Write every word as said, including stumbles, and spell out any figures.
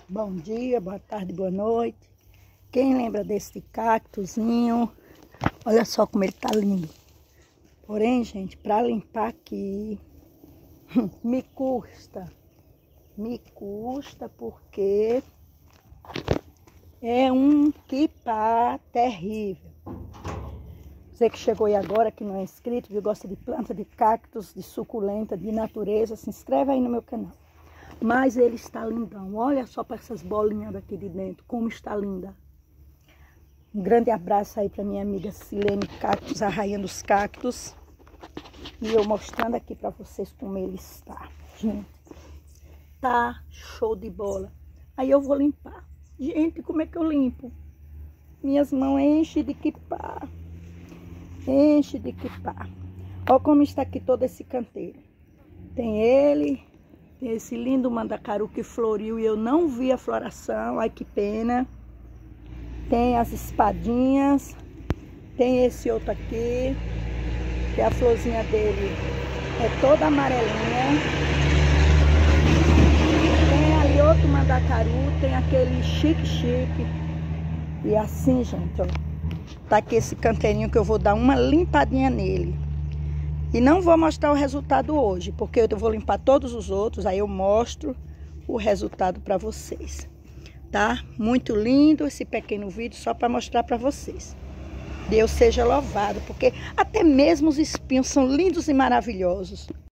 Bom dia, boa tarde, boa noite. Quem lembra desse cactozinho? Olha só como ele tá lindo. Porém, gente, para limpar aqui, me custa. Me custa porque é um quipá terrível. Você que chegou aí agora, que não é inscrito, que gosta de planta, de cactos, de suculenta, de natureza, se inscreve aí no meu canal. Mas ele está lindão. Olha só para essas bolinhas daqui de dentro, como está linda. Um grande abraço aí para minha amiga Silene Cactos, a rainha dos cactos. E eu mostrando aqui para vocês como ele está. Gente, tá show de bola. Aí eu vou limpar. Gente, como é que eu limpo? Minhas mãos enchem de quipá. Enche de quipá. Olha como está aqui todo esse canteiro. Tem ele... Tem esse lindo mandacaru que floriu e eu não vi a floração. Ai, que pena. Tem as espadinhas. Tem esse outro aqui, que a florzinha dele é toda amarelinha. Tem ali outro mandacaru. Tem aquele chique-chique. E assim, gente, ó. Tá aqui esse canteirinho que eu vou dar uma limpadinha nele. E não vou mostrar o resultado hoje, porque eu vou limpar todos os outros, aí eu mostro o resultado para vocês, tá? Muito lindo esse pequeno vídeo, só para mostrar para vocês. Deus seja louvado, porque até mesmo os espinhos são lindos e maravilhosos.